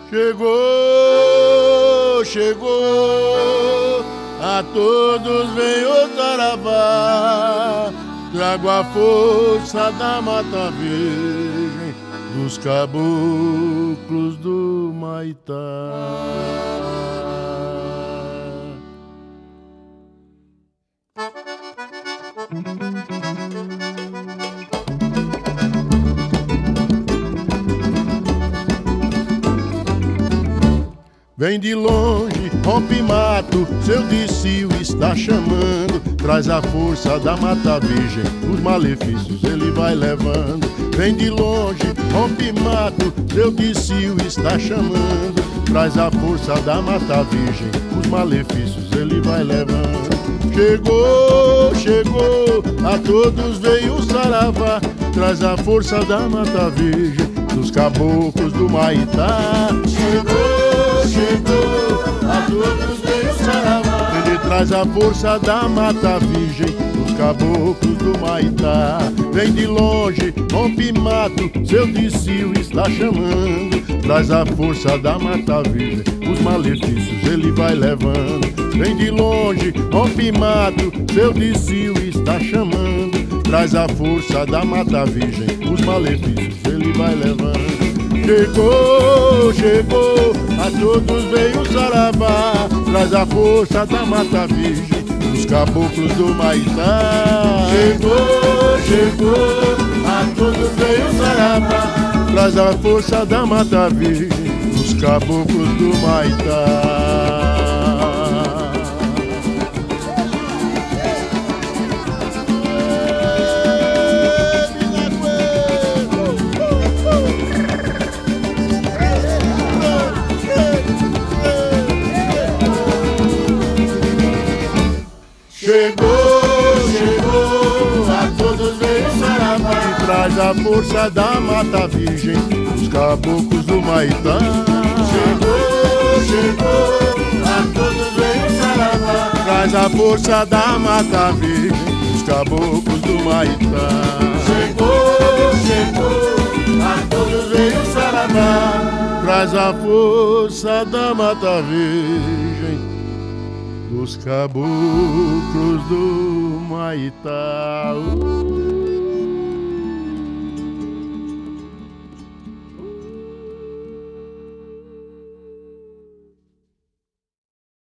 Chegou, chegou, a todos vem o saravá. Trago a força da mata virgem, dos caboclos do Maitá. Vem de longe, rompe mato, seu discípulo está chamando. Traz a força da mata virgem, os malefícios ele vai levando. Vem de longe, rompe mato, seu discípulo está chamando. Traz a força da mata virgem, os malefícios ele vai levando. Chegou, chegou, a todos veio o saravá. Traz a força da mata virgem, dos caboclos do Maitá. Chegou, a todos veio o saravá. Ele traz a força da mata virgem, dos caboclos do Maitá. Vem de longe, rompe mato, seu discípulo está chamando. Traz a força da mata virgem, os malefícios ele vai levando. Vem de longe, rompe mato, seu discípulo está chamando. Traz a força da mata virgem, os malefícios ele vai levando. Chegou, chegou, a todos veio o saravá. Traz a força da mata virgem, dos caboclos do Maitá. Chegou, chegou, a todos veio o saravá. Traz a força da mata virgem, dos caboclos do Maitá. Chegou, chegou, a todos veio o saravá. E traz a força da mata virgem, dos caboclos do Maitá. Chegou, chegou, a todos veio o saravá. Traz a força da mata virgem, dos caboclos do Maitá. Chegou, chegou, a todos veio o saravá. Traz a força da mata virgem, dos caboclos do Maitá.